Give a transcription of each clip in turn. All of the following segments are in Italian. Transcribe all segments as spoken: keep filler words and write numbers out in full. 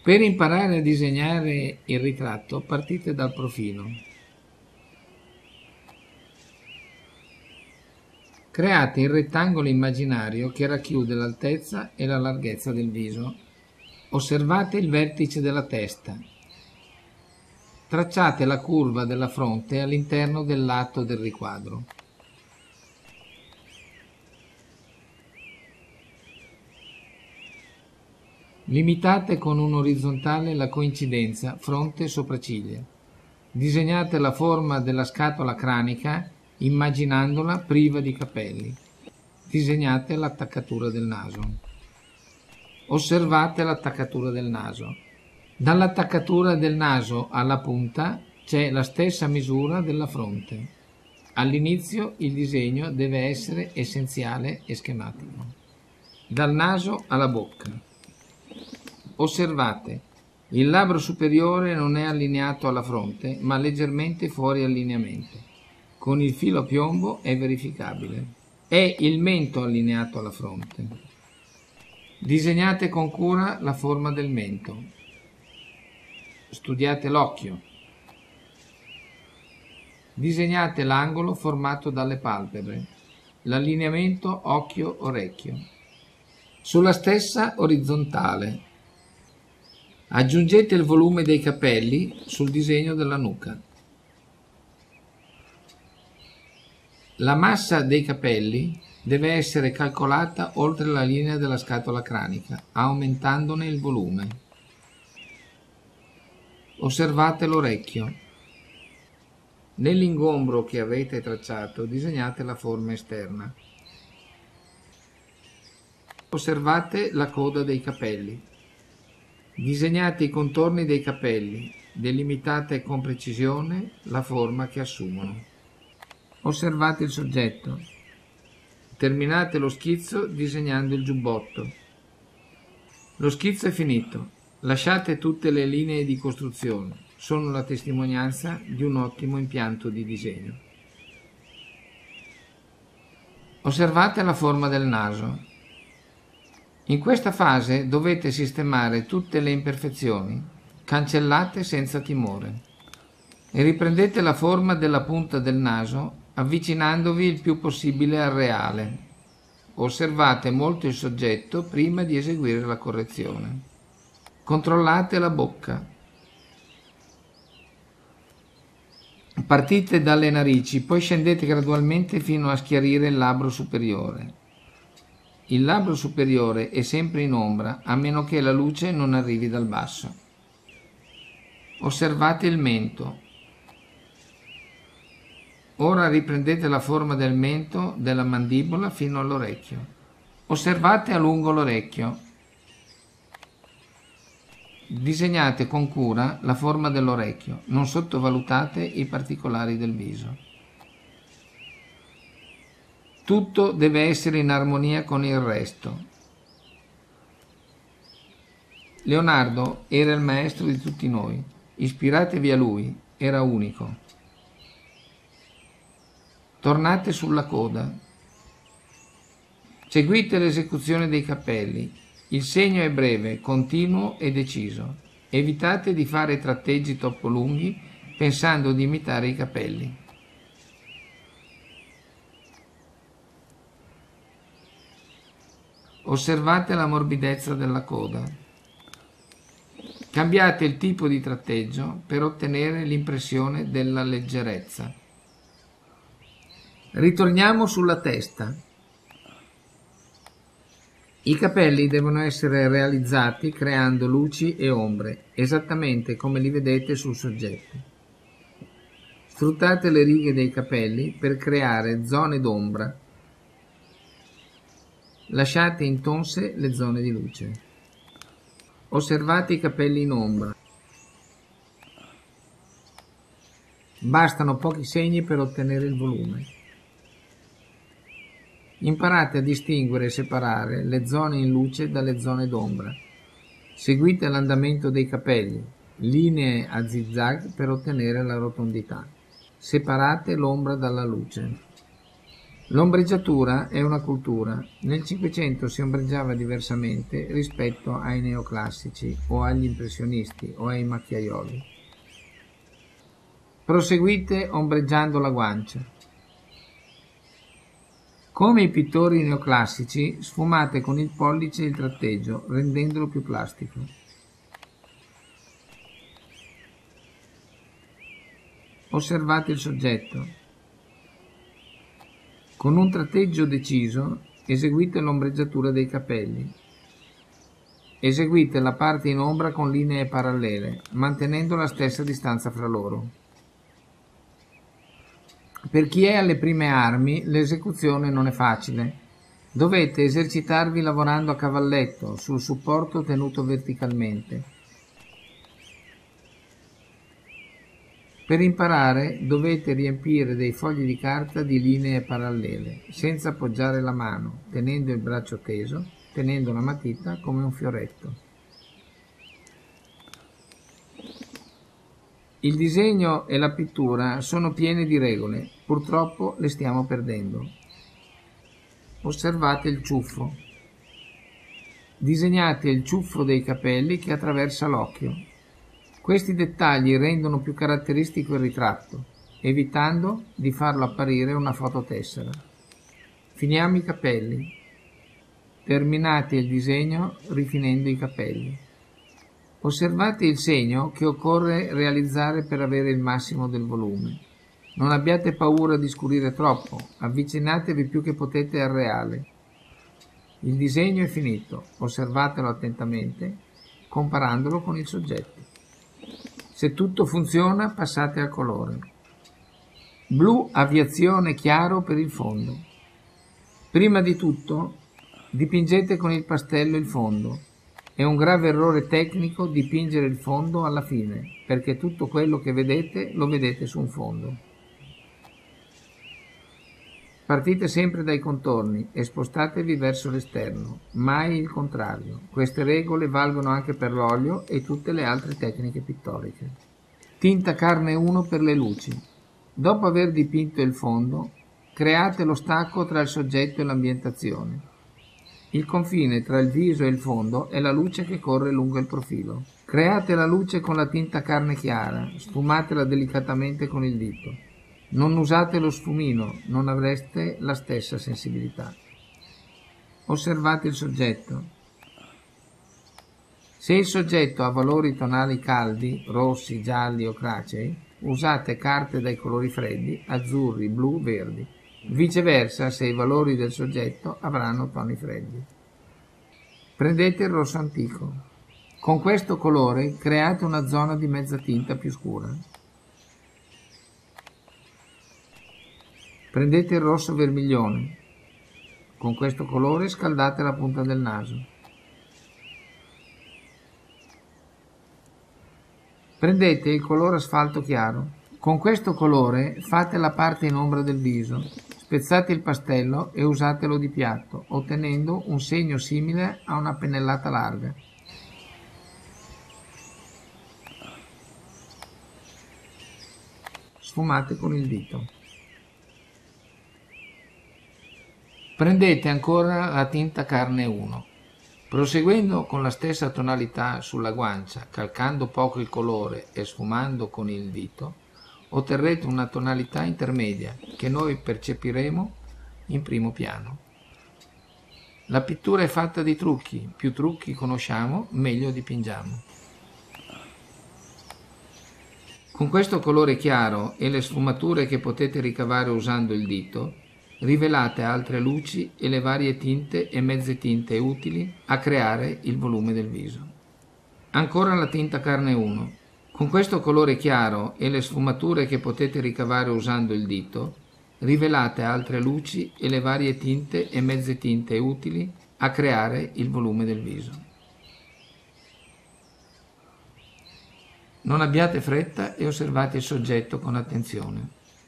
Per imparare a disegnare il ritratto partite dal profilo. Create il rettangolo immaginario che racchiude l'altezza e la larghezza del viso. Osservate il vertice della testa. Tracciate la curva della fronte all'interno del lato del riquadro. Limitate con un orizzontale la coincidenza fronte-sopracciglia. Disegnate la forma della scatola cranica immaginandola priva di capelli. Disegnate l'attaccatura del naso. Osservate l'attaccatura del naso. Dall'attaccatura del naso alla punta c'è la stessa misura della fronte. All'inizio il disegno deve essere essenziale e schematico. Dal naso alla bocca. Osservate, il labbro superiore non è allineato alla fronte, ma leggermente fuori allineamento. Con il filo a piombo è verificabile. È il mento allineato alla fronte. Disegnate con cura la forma del mento. Studiate l'occhio. Disegnate l'angolo formato dalle palpebre, l'allineamento occhio-orecchio. Sulla stessa orizzontale. Aggiungete il volume dei capelli sul disegno della nuca. La massa dei capelli deve essere calcolata oltre la linea della scatola cranica, aumentandone il volume. Osservate l'orecchio. Nell'ingombro che avete tracciato disegnate la forma esterna. Osservate la coda dei capelli. Disegnate i contorni dei capelli, delimitate con precisione la forma che assumono. Osservate il soggetto. Terminate lo schizzo disegnando il giubbotto. Lo schizzo è finito. Lasciate tutte le linee di costruzione. Sono la testimonianza di un ottimo impianto di disegno. Osservate la forma del naso. In questa fase dovete sistemare tutte le imperfezioni, cancellate senza timore, e riprendete la forma della punta del naso avvicinandovi il più possibile al reale. Osservate molto il soggetto prima di eseguire la correzione. Controllate la bocca. Partite dalle narici, poi scendete gradualmente fino a schiarire il labbro superiore. Il labbro superiore è sempre in ombra, a meno che la luce non arrivi dal basso. Osservate il mento. Ora riprendete la forma del mento, della mandibola fino all'orecchio. Osservate a lungo l'orecchio. Disegnate con cura la forma dell'orecchio, non sottovalutate i particolari del viso. Tutto deve essere in armonia con il resto. Leonardo era il maestro di tutti noi. Ispiratevi a lui, era unico. Tornate sulla coda. Seguite l'esecuzione dei capelli. Il segno è breve, continuo e deciso. Evitate di fare tratteggi troppo lunghi pensando di imitare i capelli. Osservate la morbidezza della coda. Cambiate il tipo di tratteggio per ottenere l'impressione della leggerezza. Ritorniamo sulla testa. I capelli devono essere realizzati creando luci e ombre, esattamente come li vedete sul soggetto. Sfruttate le righe dei capelli per creare zone d'ombra. Lasciate intonse le zone di luce. Osservate i capelli in ombra. Bastano pochi segni per ottenere il volume. Imparate a distinguere e separare le zone in luce dalle zone d'ombra. Seguite l'andamento dei capelli, linee a zigzag per ottenere la rotondità. Separate l'ombra dalla luce. L'ombreggiatura è una cultura. Nel Cinquecento si ombreggiava diversamente rispetto ai neoclassici o agli impressionisti o ai macchiaioli. Proseguite ombreggiando la guancia. Come i pittori neoclassici, sfumate con il pollice il tratteggio, rendendolo più plastico. Osservate il soggetto. Con un tratteggio deciso, eseguite l'ombreggiatura dei capelli. Eseguite la parte in ombra con linee parallele, mantenendo la stessa distanza fra loro. Per chi è alle prime armi, l'esecuzione non è facile. Dovete esercitarvi lavorando a cavalletto, sul supporto tenuto verticalmente. Per imparare dovete riempire dei fogli di carta di linee parallele, senza appoggiare la mano, tenendo il braccio teso, tenendo la matita come un fioretto. Il disegno e la pittura sono pieni di regole, purtroppo le stiamo perdendo. Osservate il ciuffo. Disegnate il ciuffo dei capelli che attraversa l'occhio. Questi dettagli rendono più caratteristico il ritratto, evitando di farlo apparire una fototessera. Finiamo i capelli. Terminate il disegno rifinendo i capelli. Osservate il segno che occorre realizzare per avere il massimo del volume. Non abbiate paura di scurire troppo, avvicinatevi più che potete al reale. Il disegno è finito, osservatelo attentamente, comparandolo con il soggetto. Se tutto funziona, passate al colore. Blu aviazione chiaro per il fondo. Prima di tutto, dipingete con il pastello il fondo. È un grave errore tecnico dipingere il fondo alla fine, perché tutto quello che vedete lo vedete su un fondo. Partite sempre dai contorni e spostatevi verso l'esterno, mai il contrario. Queste regole valgono anche per l'olio e tutte le altre tecniche pittoriche. Tinta carne uno per le luci. Dopo aver dipinto il fondo, create lo stacco tra il soggetto e l'ambientazione. Il confine tra il viso e il fondo è la luce che corre lungo il profilo. Create la luce con la tinta carne chiara, sfumatela delicatamente con il dito. Non usate lo sfumino, non avreste la stessa sensibilità. Osservate il soggetto. Se il soggetto ha valori tonali caldi, rossi, gialli o cracei, usate carte dai colori freddi, azzurri, blu, verdi. Viceversa, se i valori del soggetto avranno toni freddi. Prendete il rosso antico. Con questo colore create una zona di mezza tinta più scura. Prendete il rosso vermiglione. Con questo colore scaldate la punta del naso. Prendete il colore asfalto chiaro. Con questo colore fate la parte in ombra del viso. Spezzate il pastello e usatelo di piatto, ottenendo un segno simile a una pennellata larga. Sfumate con il dito. Prendete ancora la tinta carne uno. Proseguendo con la stessa tonalità sulla guancia, calcando poco il colore e sfumando con il dito, otterrete una tonalità intermedia che noi percepiremo in primo piano. La pittura è fatta di trucchi, più trucchi conosciamo, meglio dipingiamo. Con questo colore chiaro e le sfumature che potete ricavare usando il dito, rivelate altre luci e le varie tinte e mezze tinte utili a creare il volume del viso. Ancora la tinta carne uno. Con questo colore chiaro e le sfumature che potete ricavare usando il dito, rivelate altre luci e le varie tinte e mezze tinte utili a creare il volume del viso. Non abbiate fretta e osservate il soggetto con attenzione.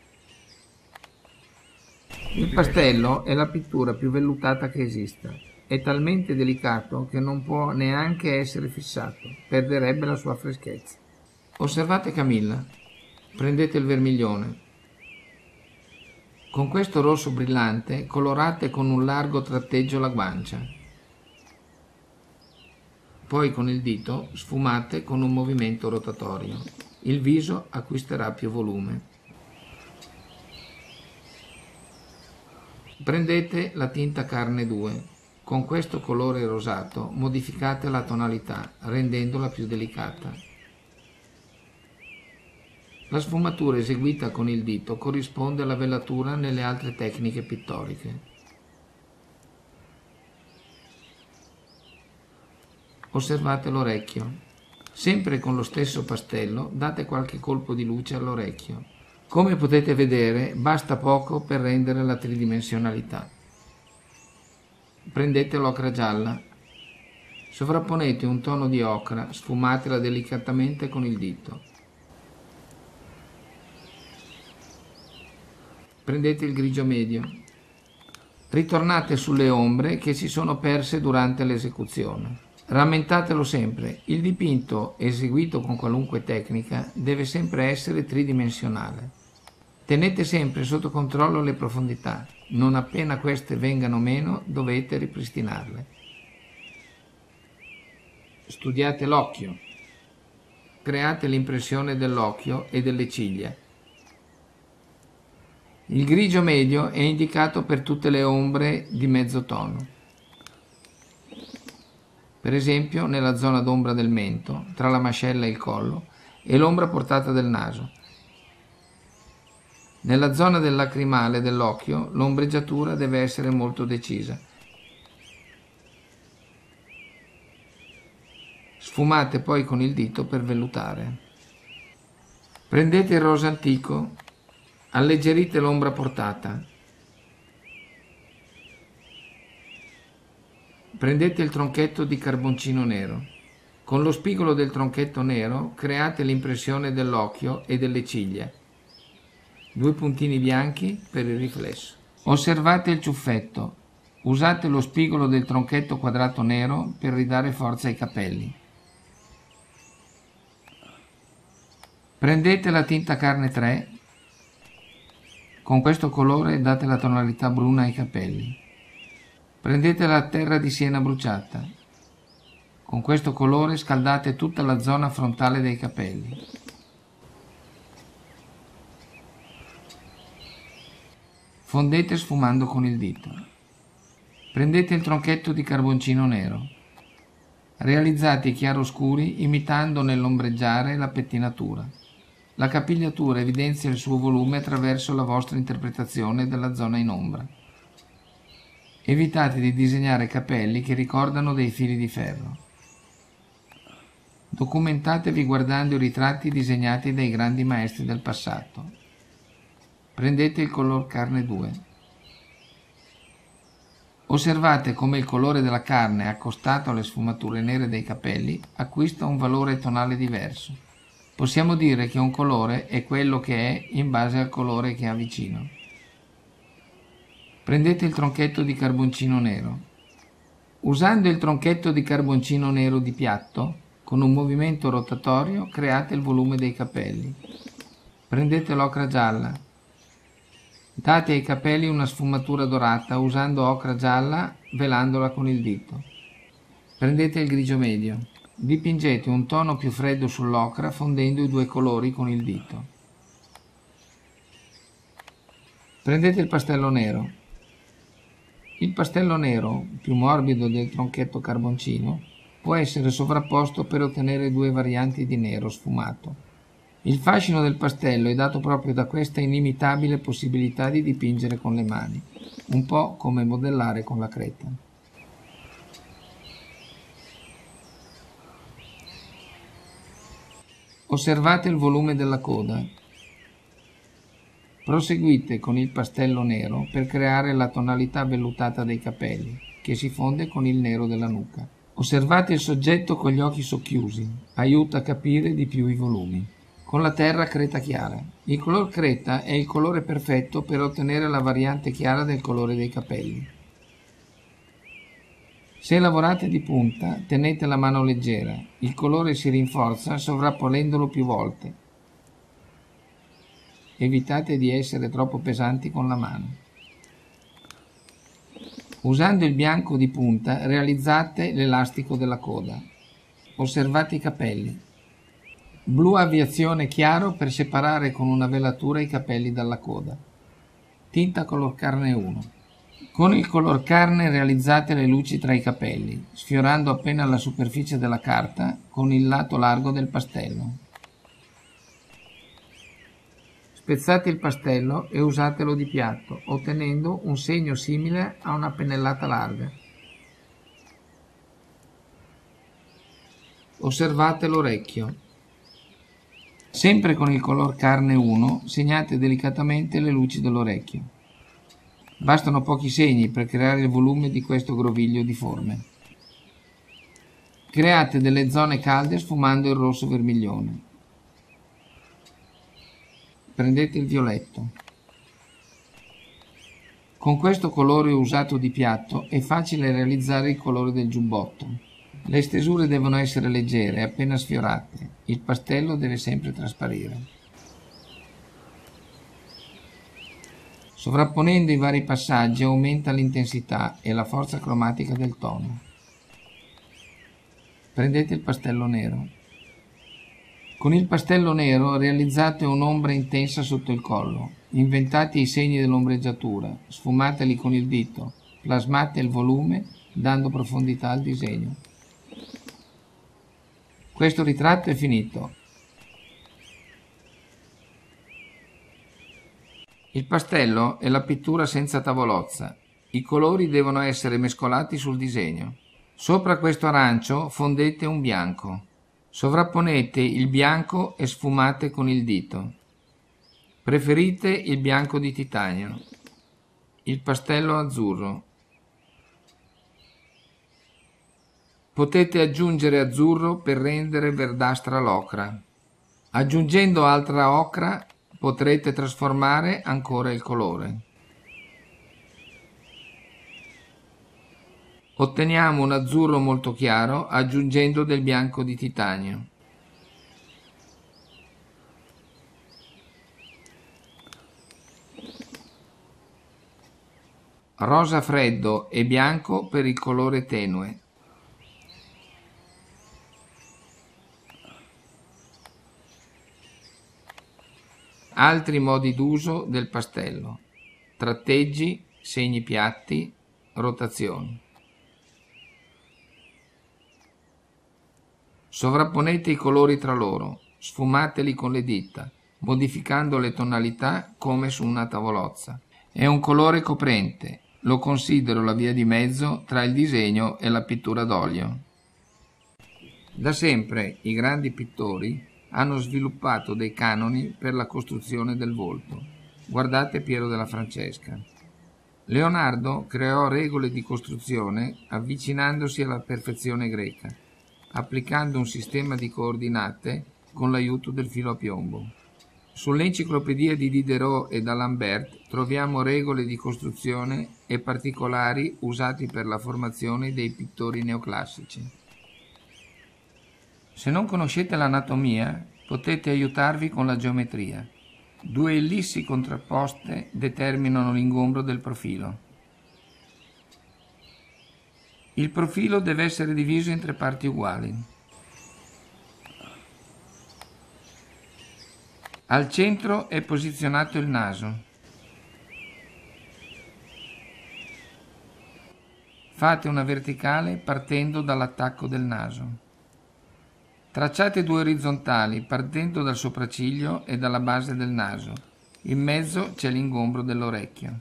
Il pastello è la pittura più vellutata che esista. È talmente delicato che non può neanche essere fissato, perderebbe la sua freschezza. Osservate Camilla. Prendete il vermiglione. Con questo rosso brillante colorate con un largo tratteggio la guancia. Poi con il dito sfumate con un movimento rotatorio. Il viso acquisterà più volume. Prendete la tinta carne due. Con questo colore rosato modificate la tonalità, rendendola più delicata. La sfumatura eseguita con il dito corrisponde alla velatura nelle altre tecniche pittoriche. Osservate l'orecchio. Sempre con lo stesso pastello date qualche colpo di luce all'orecchio. Come potete vedere, basta poco per rendere la tridimensionalità. Prendete l'ocra gialla. Sovrapponete un tono di ocra, sfumatela delicatamente con il dito. Prendete il grigio medio. Ritornate sulle ombre che si sono perse durante l'esecuzione. Rammentatelo sempre, il dipinto eseguito con qualunque tecnica deve sempre essere tridimensionale. Tenete sempre sotto controllo le profondità, non appena queste vengano meno dovete ripristinarle. Studiate l'occhio. Create l'impressione dell'occhio e delle ciglia. Il grigio medio è indicato per tutte le ombre di mezzo tono. Per esempio nella zona d'ombra del mento, tra la mascella e il collo, e l'ombra portata del naso. Nella zona del lacrimale dell'occhio l'ombreggiatura deve essere molto decisa. Sfumate poi con il dito per vellutare. Prendete il rosa antico. Alleggerite l'ombra portata. Prendete il tronchetto di carboncino nero. Con lo spigolo del tronchetto nero create l'impressione dell'occhio e delle ciglia. Due puntini bianchi per il riflesso. Osservate il ciuffetto. Usate lo spigolo del tronchetto quadrato nero per ridare forza ai capelli. Prendete la tinta carne tre. Con questo colore date la tonalità bruna ai capelli. Prendete la terra di siena bruciata. Con questo colore scaldate tutta la zona frontale dei capelli. Fondete sfumando con il dito. Prendete il tronchetto di carboncino nero. Realizzate i chiaroscuri imitando nell'ombreggiare la pettinatura. La capigliatura evidenzia il suo volume attraverso la vostra interpretazione della zona in ombra. Evitate di disegnare capelli che ricordano dei fili di ferro. Documentatevi guardando i ritratti disegnati dai grandi maestri del passato. Prendete il color carne due. Osservate come il colore della carne accostato alle sfumature nere dei capelli acquista un valore tonale diverso. Possiamo dire che un colore è quello che è in base al colore che ha vicino. Prendete il tronchetto di carboncino nero. Usando il tronchetto di carboncino nero di piatto, con un movimento rotatorio create il volume dei capelli. Prendete l'ocra gialla. Date ai capelli una sfumatura dorata usando ocra gialla velandola con il dito. Prendete il grigio medio. Dipingete un tono più freddo sull'ocra fondendo i due colori con il dito. Prendete il pastello nero. Il pastello nero, più morbido del tronchetto carboncino, può essere sovrapposto per ottenere due varianti di nero sfumato. Il fascino del pastello è dato proprio da questa inimitabile possibilità di dipingere con le mani, un po' come modellare con la creta. Osservate il volume della coda. Proseguite con il pastello nero per creare la tonalità vellutata dei capelli, che si fonde con il nero della nuca. Osservate il soggetto con gli occhi socchiusi, aiuta a capire di più i volumi. Con la terra creta chiara. Il color creta è il colore perfetto per ottenere la variante chiara del colore dei capelli. Se lavorate di punta, tenete la mano leggera, il colore si rinforza sovrapponendolo più volte. evitate di essere troppo pesanti con la mano. Usando il bianco di punta realizzate l'elastico della coda. Osservate i capelli. Blu aviazione chiaro per separare con una velatura i capelli dalla coda. Tinta color carne uno. Con il color carne realizzate le luci tra i capelli, sfiorando appena la superficie della carta con il lato largo del pastello. Spezzate il pastello e usatelo di piatto, ottenendo un segno simile a una pennellata larga. Osservate l'orecchio. Sempre con il color carne uno, segnate delicatamente le luci dell'orecchio. Bastano pochi segni per creare il volume di questo groviglio di forme. Create delle zone calde sfumando il rosso vermiglione. Prendete il violetto. Con questo colore usato di piatto è facile realizzare il colore del giubbotto. Le stesure devono essere leggere, appena sfiorate. Il pastello deve sempre trasparire. Sovrapponendo i vari passaggi aumenta l'intensità e la forza cromatica del tono. Prendete il pastello nero. Con il pastello nero realizzate un'ombra intensa sotto il collo. Inventate i segni dell'ombreggiatura, sfumateli con il dito, plasmate il volume dando profondità al disegno. Questo ritratto è finito. Il pastello è la pittura senza tavolozza. I colori devono essere mescolati sul disegno. Sopra questo arancio fondete un bianco. Sovrapponete il bianco e sfumate con il dito. Preferite il bianco di titanio. Il pastello azzurro. Potete aggiungere azzurro per rendere verdastra l'ocra. Aggiungendo altra ocra potrete trasformare ancora il colore. Otteniamo un azzurro molto chiaro aggiungendo del bianco di titanio. Rosa freddo e bianco per il colore tenue. Altri modi d'uso del pastello: tratteggi, segni piatti, rotazioni. Sovrapponete i colori tra loro, sfumateli con le dita, modificando le tonalità come su una tavolozza. È un colore coprente, lo considero la via di mezzo tra il disegno e la pittura d'olio. Da sempre i grandi pittori hanno sviluppato dei canoni per la costruzione del volto. Guardate Piero della Francesca. Leonardo creò regole di costruzione avvicinandosi alla perfezione greca, applicando un sistema di coordinate con l'aiuto del filo a piombo. Sull'enciclopedia di Diderot e d'Alembert troviamo regole di costruzione e particolari usati per la formazione dei pittori neoclassici. Se non conoscete l'anatomia, potete aiutarvi con la geometria. Due ellissi contrapposte determinano l'ingombro del profilo. Il profilo deve essere diviso in tre parti uguali. Al centro è posizionato il naso. Fate una verticale partendo dall'attacco del naso. Tracciate due orizzontali partendo dal sopracciglio e dalla base del naso. In mezzo c'è l'ingombro dell'orecchio.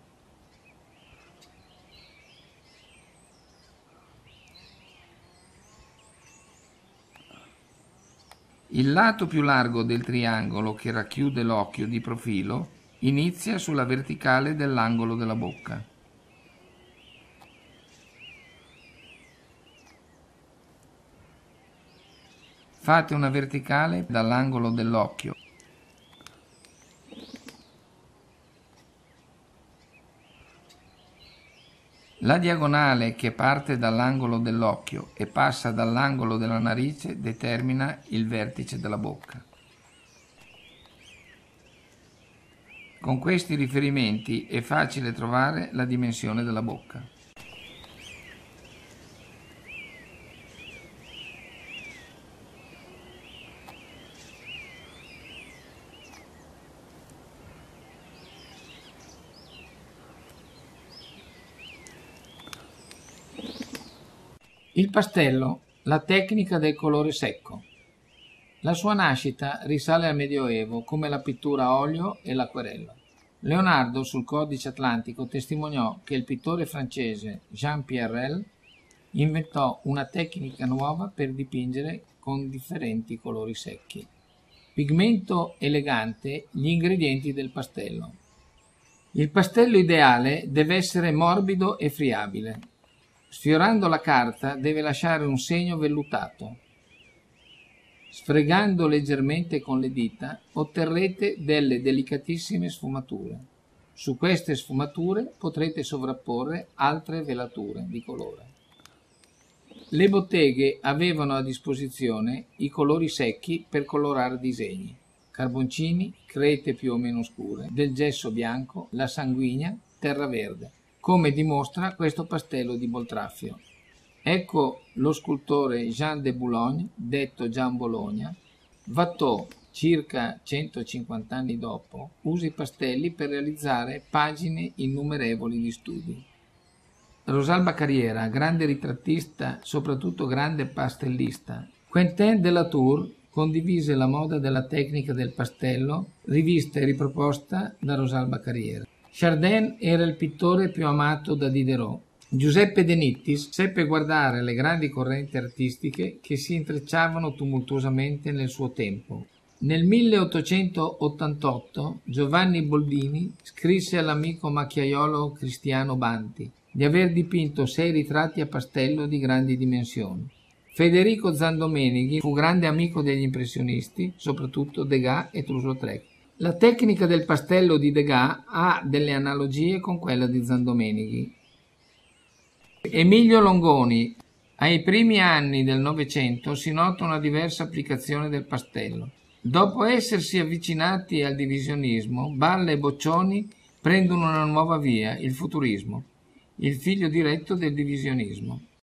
Il lato più largo del triangolo che racchiude l'occhio di profilo inizia sulla verticale dell'angolo della bocca. Fate una verticale dall'angolo dell'occhio. La diagonale che parte dall'angolo dell'occhio e passa dall'angolo della narice determina il vertice della bocca. Con questi riferimenti è facile trovare la dimensione della bocca. Il pastello, la tecnica del colore secco. La sua nascita risale al Medioevo come la pittura a olio e l'acquerello. Leonardo sul codice atlantico testimoniò che il pittore francese Jean Pierrel inventò una tecnica nuova per dipingere con differenti colori secchi. Pigmento elegante, gli ingredienti del pastello. Il pastello ideale deve essere morbido e friabile. Sfiorando la carta deve lasciare un segno vellutato. Sfregando leggermente con le dita otterrete delle delicatissime sfumature. Su queste sfumature potrete sovrapporre altre velature di colore. Le botteghe avevano a disposizione i colori secchi per colorare disegni, carboncini, crete più o meno scure, del gesso bianco, la sanguigna, terra verde, come dimostra questo pastello di Boltraffio. Ecco lo scultore Jean de Boulogne, detto Gian Bologna. Watteau, circa centocinquanta anni dopo, usa i pastelli per realizzare pagine innumerevoli di studi. Rosalba Carriera, grande ritrattista, soprattutto grande pastellista. Quentin de la Tour condivise la moda della tecnica del pastello, rivista e riproposta da Rosalba Carriera. Chardin era il pittore più amato da Diderot. Giuseppe De Nittis seppe guardare le grandi correnti artistiche che si intrecciavano tumultuosamente nel suo tempo. Nel milleottocentottantotto Giovanni Boldini scrisse all'amico macchiaiolo Cristiano Banti di aver dipinto sei ritratti a pastello di grandi dimensioni. Federico Zandomenighi fu grande amico degli impressionisti, soprattutto Degas e Toulouse-Lautrec. La tecnica del pastello di Degas ha delle analogie con quella di Zandomenighi. Emilio Longoni. Ai primi anni del Novecento si nota una diversa applicazione del pastello. Dopo essersi avvicinati al divisionismo, Balla e Boccioni prendono una nuova via, il futurismo, il figlio diretto del divisionismo.